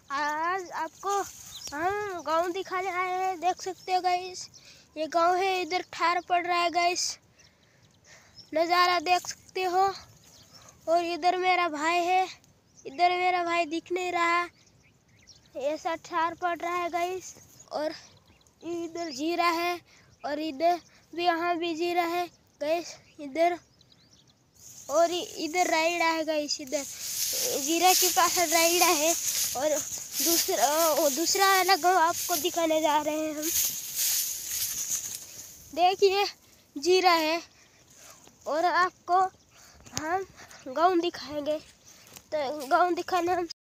आज आपको हम गांव दिखाने आए हैं। देख सकते हो गाइस, ये गांव है। इधर ठार पड़ रहा है गाइस, नज़ारा देख सकते हो। और इधर मेरा भाई है, इधर मेरा भाई दिख नहीं रहा, ऐसा ठार पड़ रहा है गाइस। और इधर जीरा है और इधर भी, यहाँ भी जीरा है गाइस इधर। और इधर रायड़ा है गाइस, इधर जीरा के पास रायड़ा है। और दूसरा वाला गाँव आपको दिखाने जा रहे हैं हम। देखिए जीरा है और आपको हम गाँव दिखाएंगे। तो गाँव दिखाने हम